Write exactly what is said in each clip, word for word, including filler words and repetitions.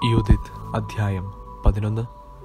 യൂദിത്ത് അധ്യായം പതിനൊന്ന്.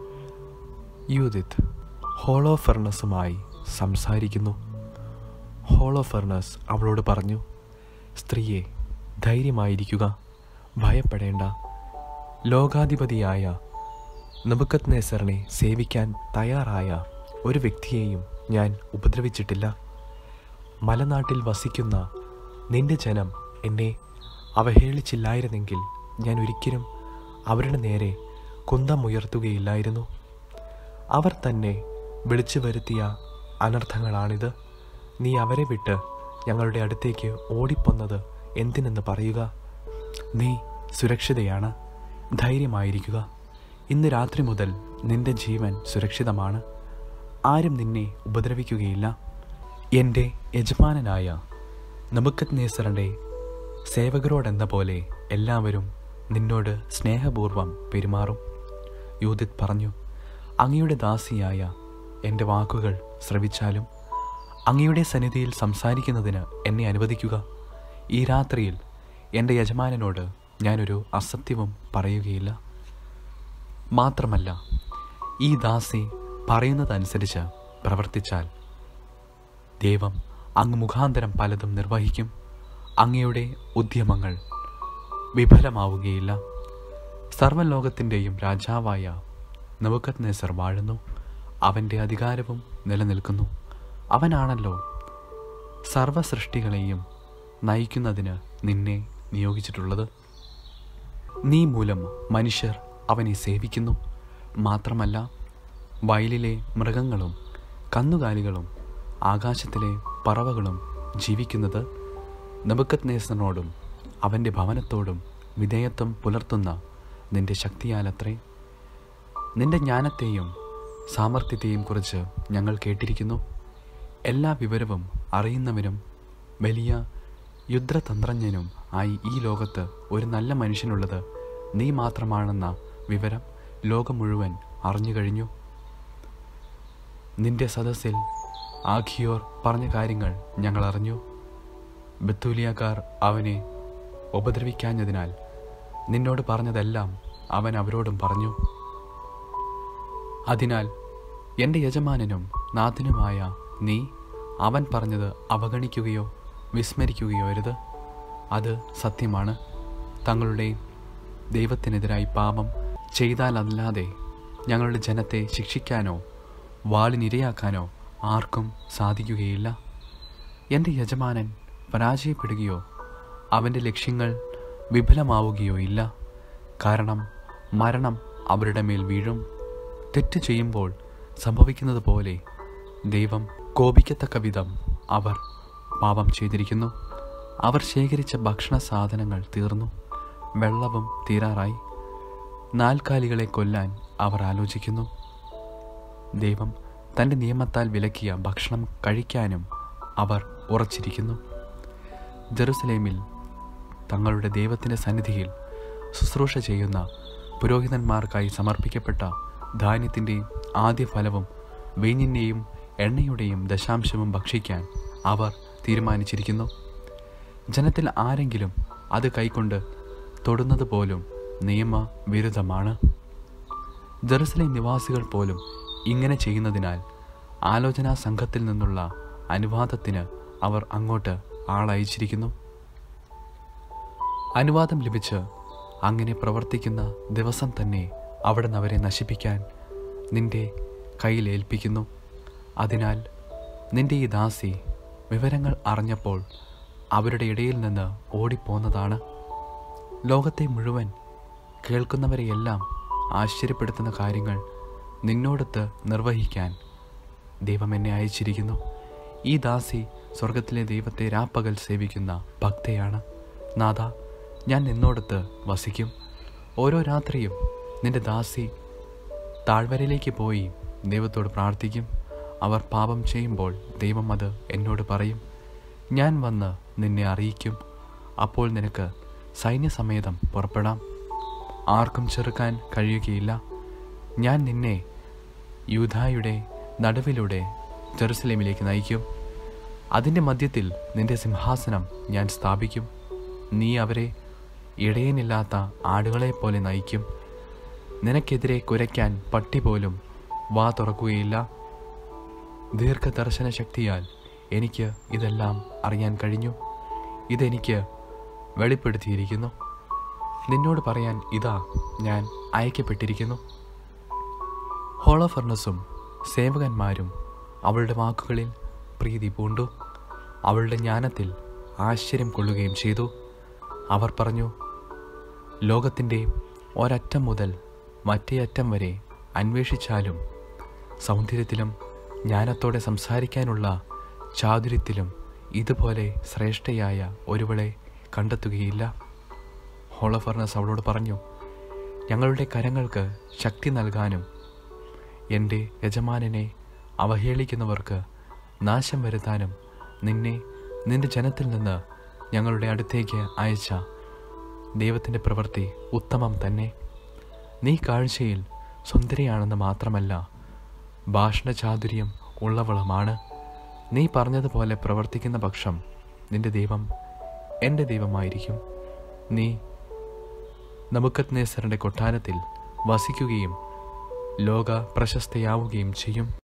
യൂദിത്ത് ഹോളോഫെർണസുമായി സംസാരിക്കുന്നു. ഹോളോഫെർണസ് അവളോട് പറഞ്ഞു, സ്ത്രീയെ, ധൈര്യമായിരിക്കുക, ഭയപ്പെടേണ്ട. ലോകാധിപതിയായ നെബൂഖദ്നേസറിനെ സേവിക്കാൻ തയ്യാറായ ഒരു വ്യക്തിയെയും ഞാൻ ഉപദ്രവിച്ചിട്ടില്ല. മലനാട്ടിൽ വസിക്കുന്ന നിന്റെ ജനം എന്നെ അവഹേളിച്ചില്ലായിരുന്നെങ്കിൽ ഞാൻ ഒരിക്കലും അവരുടെ നേരെ കുന്തമുയർത്തുകയില്ലായിരുന്നു. അവർ തന്നെ വിളിച്ചു വരുത്തിയ അനർത്ഥങ്ങളാണിത്. നീ അവരെ വിട്ട് ഞങ്ങളുടെ അടുത്തേക്ക് ഓടിപ്പോന്നത് എന്തിനെന്ന് പറയുക. നീ സുരക്ഷിതയാണ്, ധൈര്യമായിരിക്കുക. ഇന്ന് രാത്രി മുതൽ നിന്റെ ജീവൻ സുരക്ഷിതമാണ്. ആരും നിന്നെ ഉപദ്രവിക്കുകയില്ല. എൻ്റെ യജമാനനായ നെബൂഖദ്നേസറിൻ്റെ സേവകരോടെന്ന പോലെ എല്ലാവരും നിന്നോട് സ്നേഹപൂർവ്വം പെരുമാറും. യൂദിത്ത് പറഞ്ഞു, അങ്ങയുടെ ദാസിയായ എൻ്റെ വാക്കുകൾ ശ്രവിച്ചാലും അങ്ങയുടെ സന്നിധിയിൽ സംസാരിക്കുന്നതിന് എന്നെ അനുവദിക്കുക. ഈ രാത്രിയിൽ എൻ്റെ യജമാനനോട് ഞാനൊരു അസത്യവും പറയുകയില്ല. മാത്രമല്ല, ഈ ദാസി പറയുന്നതനുസരിച്ച് പ്രവർത്തിച്ചാൽ ദൈവം അങ്ങ് മുഖാന്തരം പലതും നിർവഹിക്കും. അങ്ങയുടെ ഉദ്യമങ്ങൾ വിഫലമാവുകയില്ല. സർവ്വലോകത്തിൻ്റെയും രാജാവായ നെബൂഖദ്നേസർ വാഴുന്നു. അവൻ്റെ അധികാരവും നിലനിൽക്കുന്നു. അവനാണല്ലോ സർവ്വസൃഷ്ടികളെയും നയിക്കുന്നതിന് നിന്നെ നിയോഗിച്ചിട്ടുള്ളത്. നീ മൂലം മനുഷ്യർ അവനെ സേവിക്കുന്നു. മാത്രമല്ല, വയലിലെ മൃഗങ്ങളും കന്നുകാലികളും ആകാശത്തിലെ പറവകളും ജീവിക്കുന്നത് നെബൂഖദ്നേസറിനോടും അവൻ്റെ ഭവനത്തോടും വിധേയത്വം പുലർത്തുന്ന നിന്റെ ശക്തിയാലത്രേ. നിന്റെ ജ്ഞാനത്തെയും സാമർത്ഥ്യത്തെയും കുറിച്ച് ഞങ്ങൾ കേട്ടിരിക്കുന്നു. എല്ലാ വിവരവും അറിയുന്നവനും വലിയ യുദ്ധതന്ത്രജ്ഞനും ആയി ഈ ലോകത്ത് ഒരു നല്ല മനുഷ്യനുള്ളത് നീ മാത്രമാണെന്ന വിവരം ലോകം മുഴുവൻ അറിഞ്ഞു കഴിഞ്ഞു. നിന്റെ സദസ്സിൽ ആഖിയോർ പറഞ്ഞ കാര്യങ്ങൾ ഞങ്ങൾ അറിഞ്ഞു. ബെത്തൂലിയക്കാർ അവനെ ഉപദ്രവിക്കാഞ്ഞതിനാൽ നിന്നോട് പറഞ്ഞതെല്ലാം അവൻ അവരോടും പറഞ്ഞു. അതിനാൽ എൻ്റെ യജമാനനും നാഥനുമായ നീ അവൻ പറഞ്ഞത് അവഗണിക്കുകയോ വിസ്മരിക്കുകയോ അരുത്. അത് സത്യമാണ്. തങ്ങളുടെ ദൈവത്തിനെതിരായി പാപം ചെയ്താലല്ലാതെ ഞങ്ങളുടെ ജനത്തെ ശിക്ഷിക്കാനോ വാളിനിരയാക്കാനോ ആർക്കും സാധിക്കുകയില്ല. എൻ്റെ യജമാനൻ പരാജയപ്പെടുകയോ അവൻ്റെ ലക്ഷ്യങ്ങൾ വിഫലമാവുകയോ ഇല്ല. കാരണം മരണം അവരുടെ മേൽ വീഴും. തെറ്റ് ചെയ്യുമ്പോൾ സംഭവിക്കുന്നത് പോലെ ദൈവം കോപിക്കത്തക്ക വിധം അവർ പാപം ചെയ്തിരിക്കുന്നു. അവർ ശേഖരിച്ച ഭക്ഷണ സാധനങ്ങൾ തീർന്നു, വെള്ളവും തീരാറായി. നാൽക്കാലികളെ കൊല്ലാൻ അവർ ആലോചിക്കുന്നു. ദൈവം തൻ്റെ നിയമത്താൽ വിലക്കിയ ഭക്ഷണം കഴിക്കാനും അവർ ഉറച്ചിരിക്കുന്നു. ജെറുസലേമിൽ തങ്ങളുടെ ദൈവത്തിൻ്റെ സന്നിധിയിൽ ശുശ്രൂഷ ചെയ്യുന്ന പുരോഹിതന്മാർക്കായി സമർപ്പിക്കപ്പെട്ട ധാന്യത്തിൻ്റെയും ആദ്യ ഫലവും വീഞ്ഞിൻ്റെയും എണ്ണയുടെയും ദശാംശവും ഭക്ഷിക്കാൻ അവർ തീരുമാനിച്ചിരിക്കുന്നു. ജനത്തിൽ ആരെങ്കിലും അത് കൈക്കൊണ്ട് തൊടുന്നത് പോലും നിയമവിരുദ്ധമാണ്. ജെറുസലേം നിവാസികൾ പോലും ഇങ്ങനെ ചെയ്യുന്നതിനാൽ ആലോചനാ സംഘത്തിൽ നിന്നുള്ള അനുവാദത്തിന് അവർ അങ്ങോട്ട് ആളയച്ചിരിക്കുന്നു. അനുവാദം ലഭിച്ച് അങ്ങനെ പ്രവർത്തിക്കുന്ന ദിവസം തന്നെ അവിടുന്ന് അവരെ നശിപ്പിക്കാൻ നിന്റെ കയ്യിൽ ഏൽപ്പിക്കുന്നു. അതിനാൽ നിന്റെ ഈ ദാസി വിവരങ്ങൾ അറിഞ്ഞപ്പോൾ അവരുടെ ഇടയിൽ നിന്ന് ഓടിപ്പോന്നതാണ്. ലോകത്തെ മുഴുവൻ കേൾക്കുന്നവരെയെല്ലാം ആശ്ചര്യപ്പെടുത്തുന്ന കാര്യങ്ങൾ നിന്നോടൊത്ത് നിർവഹിക്കാൻ ദൈവം എന്നെ അയച്ചിരിക്കുന്നു. ഈ ദാസി സ്വർഗത്തിലെ ദൈവത്തെ രാപ്പകൽ സേവിക്കുന്ന ഭക്തയാണ്. നാഥ, ഞാൻ നിന്നോടൊത്ത് വസിക്കും. ഓരോ രാത്രിയും നിന്റെ ദാസി താഴ്വരയിലേക്ക് പോയി ദൈവത്തോട് പ്രാർത്ഥിക്കും. അവർ പാപം ചെയ്യുമ്പോൾ ദൈവം അത് എന്നോട് പറയും. ഞാൻ വന്ന് നിന്നെ അറിയിക്കും. അപ്പോൾ നിനക്ക് സൈന്യസമേതം പുറപ്പെടാം. ആർക്കും ചെറുക്കാൻ കഴിയുകയില്ല. ഞാൻ നിന്നെ യൂദായുടെ നടുവിലൂടെ ജെറുസലേമിലേക്ക് നയിക്കും. അതിൻ്റെ മധ്യത്തിൽ നിന്റെ സിംഹാസനം ഞാൻ സ്ഥാപിക്കും. നീ അവരെ ഇടയനില്ലാത്ത ആടുകളെപ്പോലെ നയിക്കും. നിനക്കെതിരെ കുരയ്ക്കാൻ പട്ടി പോലും വാ തുറക്കുകയില്ല. ദീർഘദർശന ശക്തിയാൽ എനിക്ക് ഇതെല്ലാം അറിയാൻ കഴിഞ്ഞു. ഇതെനിക്ക് വെളിപ്പെടുത്തിയിരിക്കുന്നു. നിന്നോട് പറയാൻ ഇതാ ഞാൻ അയക്കപ്പെട്ടിരിക്കുന്നു. ഹോളോഫർണസും സേവകന്മാരും അവളുടെ വാക്കുകളിൽ പ്രീതി പൂണ്ടു. അവളുടെ ജ്ഞാനത്തിൽ ആശ്ചര്യം കൊള്ളുകയും ചെയ്തു. അവർ പറഞ്ഞു, ലോകത്തിൻ്റെ ഒരറ്റം മുതൽ മറ്റേ അറ്റം വരെ അന്വേഷിച്ചാലും സൗന്ദര്യത്തിലും ജ്ഞാനത്തോടെ സംസാരിക്കാനുള്ള ചാതുര്യത്തിലും ഇതുപോലെ ശ്രേഷ്ഠയായ ഒരുവളെ കണ്ടെത്തുകയില്ല. ഹോളോഫർണസ് അവളോട് പറഞ്ഞു, ഞങ്ങളുടെ കരങ്ങൾക്ക് ശക്തി നൽകാനും എൻ്റെ യജമാനനെ അവഹേളിക്കുന്നവർക്ക് നാശം വരുത്താനും നിന്നെ നിന്റെ ജനത്തിൽ നിന്ന് ഞങ്ങളുടെ അടുത്തേക്ക് അയച്ച ദൈവത്തിൻ്റെ പ്രവൃത്തി ഉത്തമം തന്നെ. നീ കാഴ്ചയിൽ സുന്ദരിയാണെന്ന് മാത്രമല്ല, ഭാഷണചാതുര്യം ഉള്ളവളുമാണ്. നീ പറഞ്ഞതുപോലെ പ്രവർത്തിക്കുന്ന പക്ഷം നിന്റെ ദൈവം എൻ്റെ ദൈവമായിരിക്കും. നീ നബൂഖദ്നേസറിൻ്റെ കൊട്ടാരത്തിൽ വസിക്കുകയും ലോക പ്രശസ്തയാവുകയും ചെയ്യും.